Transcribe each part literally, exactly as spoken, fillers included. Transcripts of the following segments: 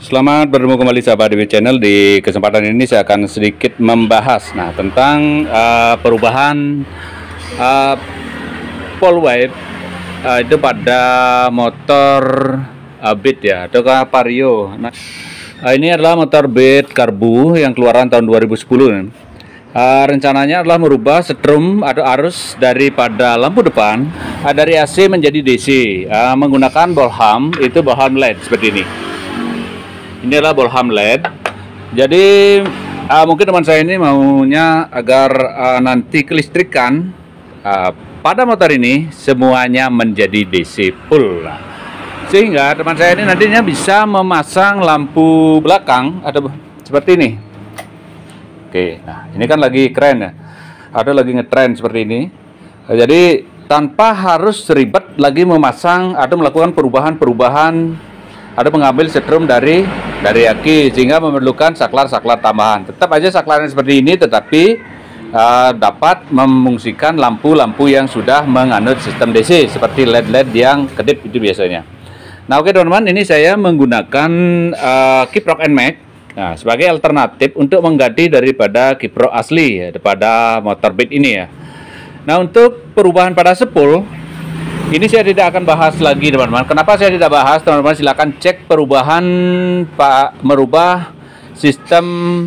Selamat bertemu kembali sahabat D W Channel. Di kesempatan ini saya akan sedikit membahas nah tentang uh, perubahan uh, pole wipe uh, itu pada motor uh, Beat ya, ataukah Vario. Nah, uh, ini adalah motor Beat karbu yang keluaran tahun dua ribu sepuluh. Uh, rencananya adalah merubah setrum atau arus daripada lampu depan uh, dari A C menjadi D C uh, menggunakan bolham, itu bolham L E D seperti ini. Ini adalah bolham L E D. Jadi uh, mungkin teman saya ini maunya agar uh, nanti kelistrikan uh, pada motor ini semuanya menjadi D C full. Nah, sehingga teman saya ini nantinya bisa memasang lampu belakang atau seperti ini. Oke, nah ini kan lagi keren ya. Ada lagi ngetren seperti ini. Nah, jadi tanpa harus ribet lagi memasang atau melakukan perubahan-perubahan ada mengambil setrum dari dari aki, sehingga memerlukan saklar-saklar tambahan. Tetap aja saklarnya seperti ini, tetapi uh, dapat memfungsikan lampu-lampu yang sudah menganut sistem D C seperti L E D-L E D yang kedip itu biasanya. Nah, oke teman-teman, ini saya menggunakan uh, Kiprok N Max nah, sebagai alternatif untuk mengganti daripada Kiprok asli ya, daripada motor Beat ini ya. Nah, untuk perubahan pada sepul ini saya tidak akan bahas lagi teman-teman. Kenapa saya tidak bahas? Teman-teman silakan cek perubahan Pak merubah sistem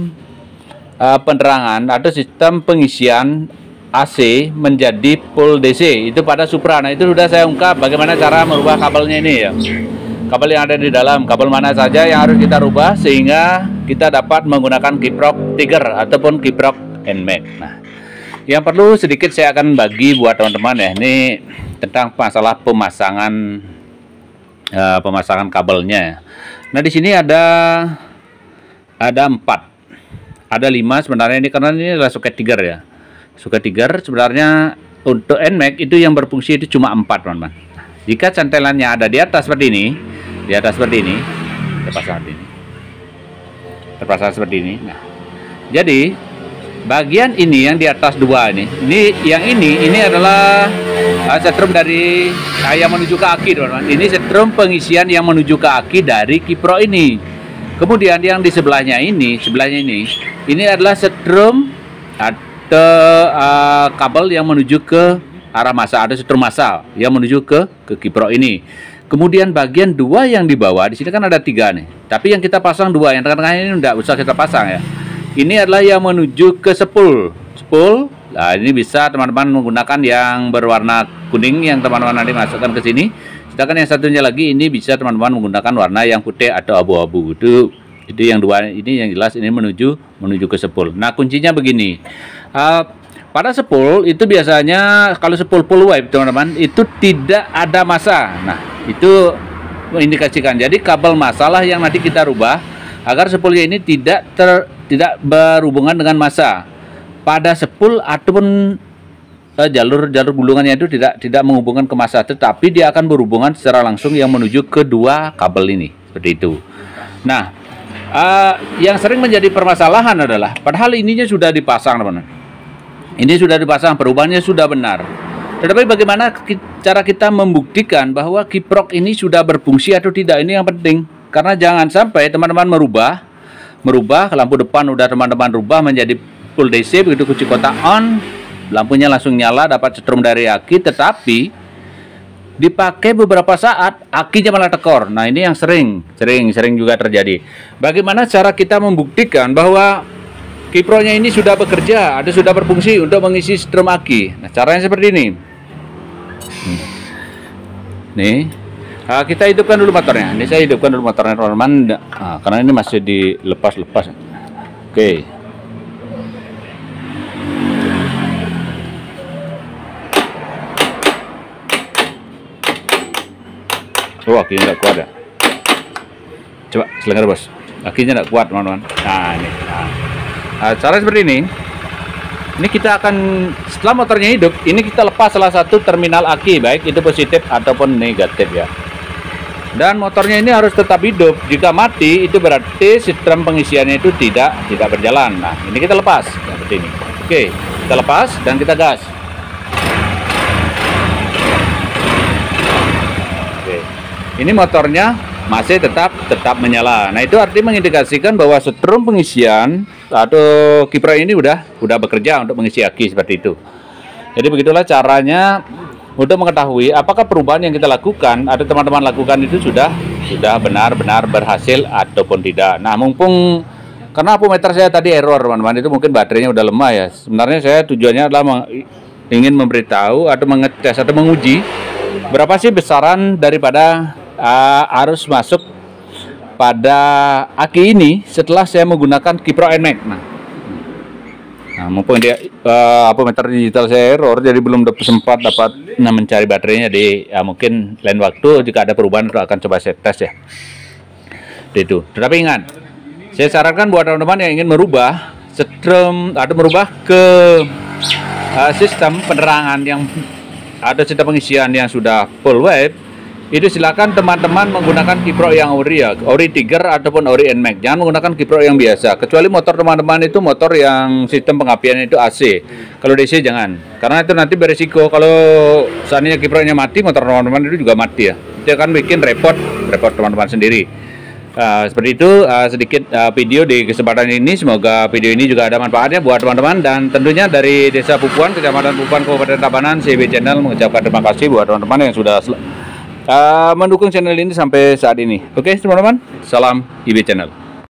uh, penerangan atau sistem pengisian A C menjadi full D C itu pada Supra. Nah, itu sudah saya ungkap bagaimana cara merubah kabelnya ini ya. Kabel yang ada di dalam, kabel mana saja yang harus kita rubah sehingga kita dapat menggunakan Kiprok Tiger ataupun Kiprok N Max. Nah, yang perlu sedikit saya akan bagi buat teman-teman ya. Ini tentang masalah pemasangan uh, pemasangan kabelnya. Nah, di sini ada ada empat, ada lima sebenarnya ini karena ini adalah soket Tiger ya. Soket Tiger sebenarnya untuk N Max itu yang berfungsi itu cuma empat teman-teman. Jika cantelannya ada di atas seperti ini, di atas seperti ini, terpasang seperti ini, terpasang seperti ini. Nah, jadi bagian ini yang di atas dua ini, ini yang ini, ini adalah uh, setrum dari uh, yang menuju ke aki teman-teman. Ini setrum pengisian yang menuju ke aki dari Kiprok ini. Kemudian yang di sebelahnya ini, sebelahnya ini, ini adalah setrum atau uh, kabel yang menuju ke arah massa, ada setrum massal yang menuju ke ke Kiprok ini. Kemudian bagian dua yang di bawah, di sini kan ada tiga nih. Tapi yang kita pasang dua, yang tengah-tengah ini tidak usah kita pasang ya. Ini adalah yang menuju ke sepul, sepul. Nah, ini bisa teman-teman menggunakan yang berwarna kuning yang teman-teman nanti masukkan ke sini. Sedangkan yang satunya lagi ini bisa teman-teman menggunakan warna yang putih atau abu-abu. Itu itu yang dua ini yang jelas ini menuju menuju ke sepul. Nah, kuncinya begini. Uh, pada sepul itu biasanya kalau sepul full wipe teman-teman itu tidak ada massa. Nah, itu mengindikasikan. Jadi kabel masalah yang nanti kita rubah agar sepulnya ini tidak ter tidak berhubungan dengan massa pada sepul ataupun uh, jalur jalur gulungannya itu tidak tidak menghubungkan ke massa, tetapi dia akan berhubungan secara langsung yang menuju kedua kabel ini seperti itu. Nah, uh, yang sering menjadi permasalahan adalah padahal ininya sudah dipasang teman-teman. Ini sudah dipasang, perubahannya sudah benar. Tetapi bagaimana cara kita membuktikan bahwa Kiprok ini sudah berfungsi atau tidak? Ini yang penting. Karena jangan sampai teman-teman merubah merubah lampu depan udah teman-teman rubah menjadi full D C, begitu kunci kotak on, lampunya langsung nyala, dapat setrum dari aki, tetapi dipakai beberapa saat akinya malah tekor. Nah, ini yang sering sering sering juga terjadi. Bagaimana cara kita membuktikan bahwa Kiproknya ini sudah bekerja atau sudah berfungsi untuk mengisi setrum aki? Nah, caranya seperti ini. Nih, nah, kita hidupkan dulu motornya. Ini saya hidupkan dulu motornya teman-teman. Nah, karena ini masih dilepas-lepas. Oke. Oh, akinya tidak kuat ya. Coba selengar bos. Akinya tidak kuat teman-teman. Nah, ini. Nah. Nah, cara seperti ini. Ini kita akan setelah motornya hidup, ini kita lepas salah satu terminal aki, baik itu positif ataupun negatif ya. Dan motornya ini harus tetap hidup. Jika mati, itu berarti sistem pengisiannya itu tidak tidak berjalan. Nah, ini kita lepas seperti ini. Oke, kita lepas dan kita gas. Oke. Ini motornya masih tetap tetap menyala. Nah, itu artinya mengindikasikan bahwa setrum pengisian atau kiprah ini udah udah bekerja untuk mengisi aki seperti itu. Jadi begitulah caranya untuk mengetahui apakah perubahan yang kita lakukan atau teman-teman lakukan itu sudah sudah benar-benar berhasil ataupun tidak. Nah, mumpung karena apometer saya tadi error, teman-teman, itu mungkin baterainya udah lemah ya. Sebenarnya saya tujuannya adalah ingin memberitahu atau mengetes atau menguji berapa sih besaran daripada uh, arus masuk pada aki ini setelah saya menggunakan kiprah N M A X. Nah, nah mumpung dia uh, apometer digital saya error, jadi belum sempat dapat nah, mencari baterainya di ya, mungkin lain waktu jika ada perubahan akan coba saya tes ya. Itu. Tetapi ingat, saya sarankan buat teman-teman yang ingin merubah setrum atau merubah ke uh, sistem penerangan yang ada sistem pengisian yang sudah full wave, itu silakan teman-teman menggunakan kiprah yang ori ya, ori Tiger ataupun ori N M A X. Jangan menggunakan kiprah yang biasa. Kecuali motor teman-teman itu motor yang sistem pengapian itu A C. Kalau D C jangan, karena itu nanti berisiko kalau seandainya kiprahnya mati, motor teman-teman itu juga mati ya. Itu akan bikin repot, repot teman-teman sendiri. Uh, seperti itu uh, sedikit uh, video di kesempatan ini. Semoga video ini juga ada manfaatnya buat teman-teman, dan tentunya dari Desa Pupuan, Kecamatan Pupuan, Kabupaten Tabanan, C B Channel mengucapkan terima kasih buat teman-teman yang sudah uh, mendukung channel ini sampai saat ini. Oke teman-teman, salam I B Channel.